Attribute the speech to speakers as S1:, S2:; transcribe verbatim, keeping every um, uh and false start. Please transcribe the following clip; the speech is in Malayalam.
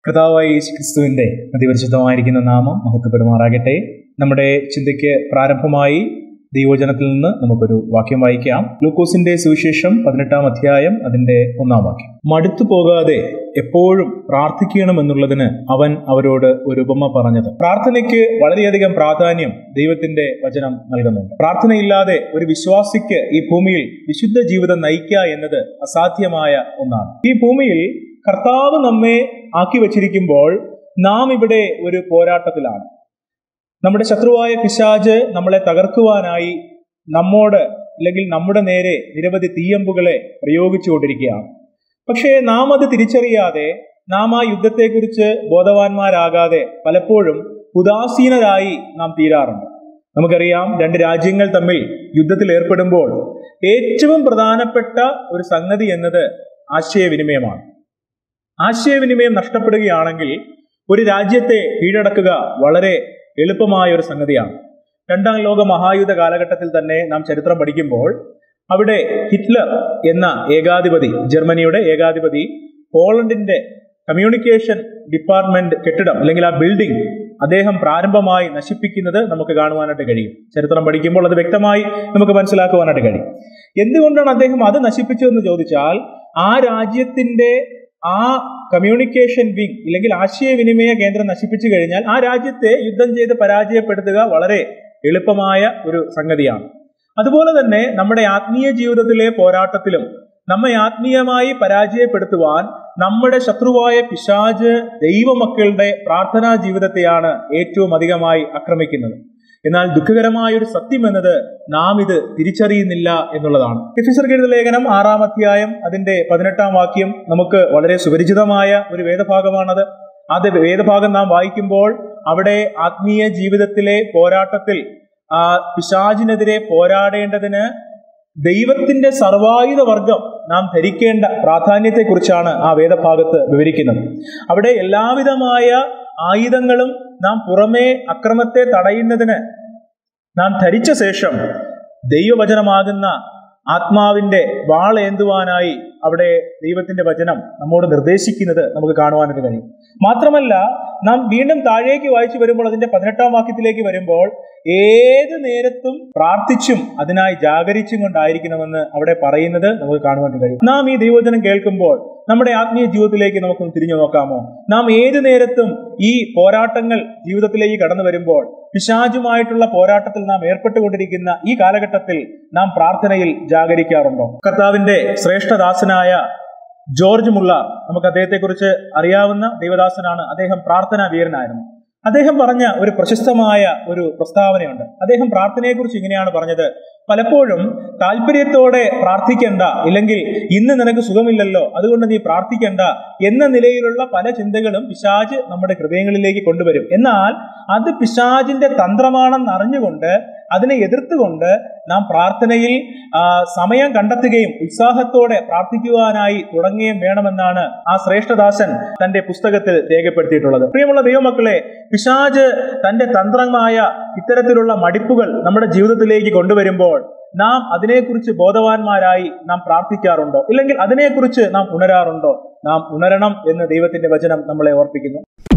S1: കർത്താവായ യേശുക്രിസ്തുവിന്റെ അതിപരിശുദ്ധമായിരിക്കുന്ന നാമം മഹത്വപ്പെടുമാറാകട്ടെ. നമ്മുടെ ചിന്തയ്ക്ക് പ്രാരംഭമായി ദൈവവചനത്തിൽ നിന്ന് നമുക്കൊരു വാക്യം വായിക്കാം. ലൂക്കോസിന്റെ സുവിശേഷം പതിനെട്ടാം അധ്യായം അതിന്റെ ഒന്നാം വാക്യം. മടുത്തു പോകാതെ എപ്പോഴും പ്രാർത്ഥിക്കണമെന്നുള്ളതിന് അവൻ അവരോട് ഒരു ഉപമ പറഞ്ഞത്. പ്രാർത്ഥനയ്ക്ക് വളരെയധികം പ്രാധാന്യം ദൈവത്തിന്റെ വചനം നൽകുന്നുണ്ട്. പ്രാർത്ഥനയില്ലാതെ ഒരു വിശ്വാസിക്ക് ഈ ഭൂമിയിൽ വിശുദ്ധ ജീവിതം നയിക്കുക എന്നത് അസാധ്യമായ ഒന്നാണ്. ഈ ഭൂമിയിൽ കർത്താവ് നമ്മെ ആക്കി വച്ചിരിക്കുമ്പോൾ നാം ഇവിടെ ഒരു പോരാട്ടത്തിലാണ്. നമ്മുടെ ശത്രുവായ പിശാച് നമ്മളെ തകർക്കുവാനായി നമ്മോട് അല്ലെങ്കിൽ നമ്മുടെ നേരെ നിരവധി തീയമ്പുകളെ പ്രയോഗിച്ചുകൊണ്ടിരിക്കുകയാണ്. പക്ഷേ നാം അത് തിരിച്ചറിയാതെ, നാം ആ യുദ്ധത്തെക്കുറിച്ച് ബോധവാന്മാരാകാതെ പലപ്പോഴും ഉദാസീനരായി നാം തീരാറുണ്ട്. നമുക്കറിയാം, രണ്ട് രാജ്യങ്ങൾ തമ്മിൽ യുദ്ധത്തിൽ ഏർപ്പെടുമ്പോൾ ഏറ്റവും പ്രധാനപ്പെട്ട ഒരു സംഗതി എന്നത് ആശയവിനിമയമാണ്. ആശയവിനിമയം നഷ്ടപ്പെടുകയാണെങ്കിൽ ഒരു രാജ്യത്തെ കീഴടക്കുക വളരെ എളുപ്പമായ ഒരു സംഗതിയാണ്. രണ്ടാം ലോക മഹായുദ്ധ കാലഘട്ടത്തിൽ തന്നെ നാം ചരിത്രം പഠിക്കുമ്പോൾ അവിടെ ഹിറ്റ്ലർ എന്ന ഏകാധിപതി, ജർമ്മനിയുടെ ഏകാധിപതി, പോളണ്ടിന്റെ കമ്മ്യൂണിക്കേഷൻ ഡിപ്പാർട്ട്മെന്റ് കെട്ടിടം അല്ലെങ്കിൽ ആ ബിൽഡിംഗ് അദ്ദേഹം പ്രാരംഭമായി നശിപ്പിക്കുന്നത് നമുക്ക് കാണുവാനായിട്ട് കഴിയും. ചരിത്രം പഠിക്കുമ്പോൾ അത് വ്യക്തമായി നമുക്ക് മനസ്സിലാക്കുവാനായിട്ട് കഴിയും. എന്തുകൊണ്ടാണ് അദ്ദേഹം അത് നശിപ്പിച്ചതെന്ന് ചോദിച്ചാൽ, ആ രാജ്യത്തിന്റെ ആ കമ്മ്യൂണിക്കേഷൻ വിങ് അല്ലെങ്കിൽ ആശയവിനിമയ കേന്ദ്രം നശിപ്പിച്ചു കഴിഞ്ഞാൽ ആ രാജ്യത്തെ യുദ്ധം ചെയ്ത് പരാജയപ്പെടുത്തുക വളരെ എളുപ്പമായ ഒരു സംഗതിയാണ്. അതുപോലെ തന്നെ നമ്മുടെ ആത്മീയ ജീവിതത്തിലെ പോരാട്ടത്തിലും നമ്മെ ആത്മീയമായി പരാജയപ്പെടുത്തുവാൻ നമ്മുടെ ശത്രുവായ പിശാച് ദൈവമക്കളുടെ പ്രാർത്ഥനാ ജീവിതത്തെയാണ് ഏറ്റവും അധികമായി ആക്രമിക്കുന്നത്. എന്നാൽ ദുഃഖകരമായ ഒരു സത്യം എന്നത് നാം ഇത് തിരിച്ചറിയുന്നില്ല എന്നുള്ളതാണ്. എഫെസ്യർക്ക് എഴുതിയ ലേഖനം ആറാം അധ്യായം അതിന്റെ പതിനെട്ടാം വാക്യം നമുക്ക് വളരെ സുപരിചിതമായ ഒരു വേദഭാഗമാണത്. അത് വേദഭാഗം നാം വായിക്കുമ്പോൾ അവിടെ ആത്മീയ ജീവിതത്തിലെ പോരാട്ടത്തിൽ ആ പിശാചിനെതിരെ പോരാടേണ്ടതിന് ദൈവത്തിന്റെ സർവായുധ വർഗം നാം ധരിക്കേണ്ട പ്രാധാന്യത്തെക്കുറിച്ചാണ് ആ വേദഭാഗത്ത് വിവരിക്കുന്നത്. അവിടെ എല്ലാവിധമായ ആയുധങ്ങളും നാം പുറമേ അക്രമത്തെ തടയുന്നതിന് നാം ധരിച്ച ശേഷം ദൈവവചനമാകുന്ന ആത്മാവിന്റെ വാളേന്തുവാനായി അവിടെ ദൈവത്തിന്റെ വചനം നമ്മോട് നിർദ്ദേശിക്കുന്നത് നമുക്ക് കാണുവാനായിട്ട് കഴിയും. മാത്രമല്ല, നാം വീണ്ടും താഴേക്ക് വായിച്ചു വരുമ്പോൾ അതിന്റെ പതിനെട്ടാം വാക്യത്തിലേക്ക് വരുമ്പോൾ ഏത് നേരത്തും പ്രാർത്ഥിച്ചും അതിനായി ജാഗരിച്ചും കൊണ്ടായിരിക്കണമെന്ന് അവിടെ പറയുന്നത് നമുക്ക് കാണുവാനായിട്ട് കഴിയും. നാം ഈ ദൈവവചനം കേൾക്കുമ്പോൾ നമ്മുടെ ആത്മീയ ജീവിതത്തിലേക്ക് നമുക്കൊന്ന് തിരിഞ്ഞു നോക്കാമോ? നാം ഏത് നേരത്തും ഈ പോരാട്ടങ്ങൾ ജീവിതത്തിലേക്ക് കടന്നു വരുമ്പോൾ, പിശാചുമായിട്ടുള്ള പോരാട്ടത്തിൽ നാം ഏർപ്പെട്ടുകൊണ്ടിരിക്കുന്ന ഈ കാലഘട്ടത്തിൽ നാം പ്രാർത്ഥനയിൽ ജാഗരിക്കാറുണ്ടോ? കർത്താവിന്റെ ശ്രേഷ്ഠദാസനായ ജോർജ് മുള്ള, നമുക്ക് അദ്ദേഹത്തെ കുറിച്ച് അറിയാവുന്ന ദൈവദാസനാണ്. അദ്ദേഹം പ്രാർത്ഥനാ വീരനായിരുന്നു. അദ്ദേഹം പറഞ്ഞ ഒരു പ്രശസ്തമായ ഒരു പ്രസ്താവനയുണ്ട്. അദ്ദേഹം പ്രാർത്ഥനയെക്കുറിച്ച് ഇങ്ങനെയാണ് പറഞ്ഞത്: പലപ്പോഴും താല്പര്യത്തോടെ പ്രാർത്ഥിക്കണ്ട, ഇല്ലെങ്കിൽ ഇന്ന് നിനക്ക് സുഖമില്ലല്ലോ അതുകൊണ്ട് നീ പ്രാർത്ഥിക്കണ്ട എന്ന നിലയിലുള്ള പല ചിന്തകളും പിശാച് നമ്മുടെ ഹൃദയങ്ങളിലേക്ക് കൊണ്ടുവരും. എന്നാൽ അത് പിശാചിന്റെ തന്ത്രമാണെന്ന് അറിഞ്ഞുകൊണ്ട് അതിനെ എതിർത്തുകൊണ്ട് നാം പ്രാർത്ഥനയിൽ സമയം കണ്ടെത്തുകയും ഉത്സാഹത്തോടെ പ്രാർത്ഥിക്കുവാനായി തുടങ്ങുകയും വേണമെന്നാണ് ആ ശ്രേഷ്ഠദാസൻ തന്റെ പുസ്തകത്തിൽ രേഖപ്പെടുത്തിയിട്ടുള്ളത്. പ്രിയമുള്ള ദൈവമക്കളെ, പിശാച് തന്റെ തന്ത്രമായ ഇത്തരത്തിലുള്ള മടിപ്പുകൾ നമ്മുടെ ജീവിതത്തിലേക്ക് കൊണ്ടുവരുമ്പോൾ നാം അതിനെക്കുറിച്ച് ബോധവാന്മാരായി നാം പ്രാർത്ഥിക്കാറുണ്ടോ? ഇല്ലെങ്കിൽ അതിനെക്കുറിച്ച് നാം ഉണരാറുണ്ടോ? നാം ഉണരണം എന്ന് ദൈവത്തിന്റെ വചനം നമ്മളെ ഓർപ്പിക്കുന്നു.